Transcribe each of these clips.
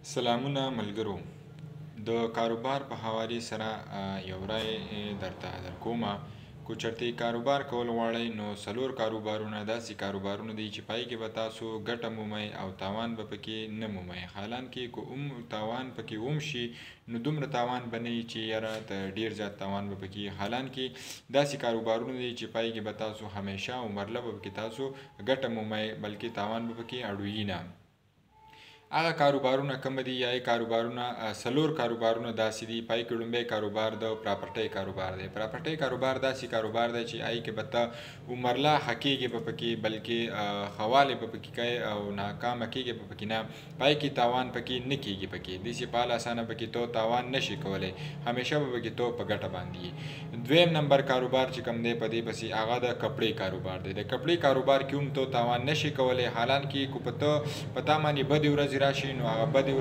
سلامونه ملګرو. د کاروبار په حوالې سره یو رای درته درکومه. که چېرته کاروبار کول غواړئ نو 4 کاروبارونه داسې کاروبارونه دي چې پای کې به تاسو ګټه مومئ او تاوان به پکې نه مومئ. حالانکې که تاوان پکې وشي نو دومره تاوان به نه وي چې یاره د ډېر زیات تاوان به پکې. حالانکې داسې کاروبارونه دي چې پای کې به تاسو همیشه عمرله به پکې تاسو ګټه مومئ، بلکې تاوان به پکې اړوي نه. هغه کاروبارونه کوم دي؟ یا کاروبارونه 4 کاروبارونه داسې دي. پای کې لومبی کاروبار د پراپرټۍ کاروبار دی. پراپرټۍ کاروبار داسې کاروبار دی چې هغې کې به ته عمرله ښه کېږې به پکې، بلکې ښه به پکې کوې او ناکامه کېږې به پکې نه. پای کې تاوان پکې نه کېږي. پکې داسې په اسانه پکې تو تاوان نشي کولی، همیشه به پکې تو په ګټه باندې یې. دویم نمبر کاروبار چې کوم دی په دې پسې هغه د کپړې کاروبار دی. د کپړې کاروبار کې هم تو تاوان نشي کولی. حالانکې که په تا باندې بدې ورځې راشي نو هغه بدې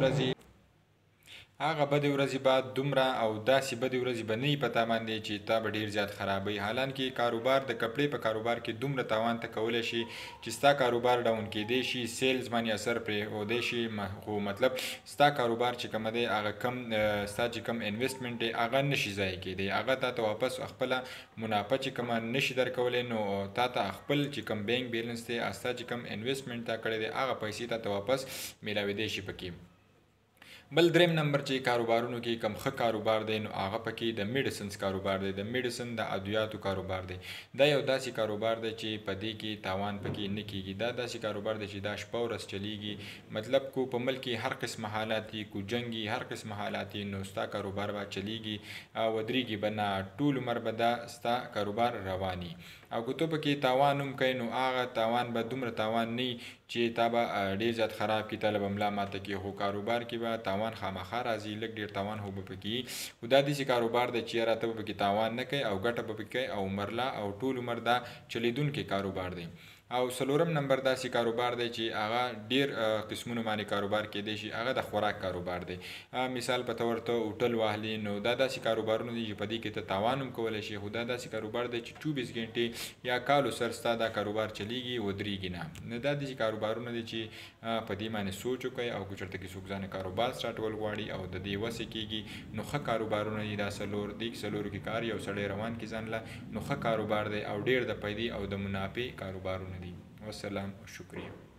ورځې به دومره او داسې بدې ورځې به نه وي په تا باندې چې تا به ډېر زیات خرابوي. حالانکې کاروبار د کپړې په کاروبار کې دومره تاوان ته کولی شي چې ستا کاروبار ډاون کېدی شي، سیلز باندې اثر پرېښودی شي. خو مطلب ستا کاروبار چې کومه دی هغه ستا چې کوم انویسټمنټ دی هغه نشي ضایع کېدی. هغه تا ته واپس خپله منافع چې کومه نشي درکولی، نو تا ته خپل چې کوم بینک بیلنس دی، ستا چې کوم انویسټمنټ تا کړی دی هغه پیسې تا ته واپس میلاویدی شي پکې. بل دریم نمبر چې کاروبارونو کې کوم ښه کاروبار دی نو هغه پکې د میډیسنز کاروبار دی. د میډیسن د ادویاتو کاروبار دی. دا یو داسې کاروبار دی چې په دې کې تاوان پکې نه کېږي. دا داسې کاروبار دی چې دا شپه ورځ چلیږي. مطلب کو په ملک کې هر قسمه حالات دي، کو جنګ وي، هر قسمه حالات دي، نو ستا کاروبار به چلیږي او ودرېږي به نه. ټول عمر به دا ستا کاروبار رواني. او که تو پکې تاوان هم کوې نو هغه تاوان به دومره تاوان نه وي چې تا به ډېر زیات خراب کړي، تا له به ملا ماته کړي. خو کاروبار کې به تاوان خامخا راځي، لږ ډېر تاوان خو به پکې وي. خو دا داسې کاروبار دی چې یاره ته به پکې تاوان نه کوې او ګټه به پکې کوې او عمرله او ټول عمر دا چلیدونکی کاروبار دی. او 4م نمبر داسې کاروبار دی چې هغه ډېر قسمونو باندې کاروبار کېدی شي. هغه د خوراک کاروبار دی. مثال په طور ته هوټل واخلي نو دا داسې کاروبارونه دي چې په دې کې ته تاوان هم کولی شي. خو دا داسې کاروبار دی چې 24 ګنټې یا کالو سر ستا دا کاروبار چلیږي، ودرېږي نه. نو دا داسې کاروبارونه دي چې په دې باندې سوچ وکړئ. او که چېرته کې څوک ځان کاروبار سټارټول غواړي او د دې وسې کېږي نو ښه کاروبارونه دي دا 4 دي. 4 کې کار یو سړی روان کړي ځان له، نو ښه کاروبار دی او ډېر د پیدې او د منافع کاروبارونه دي. والسلام و شکریہ.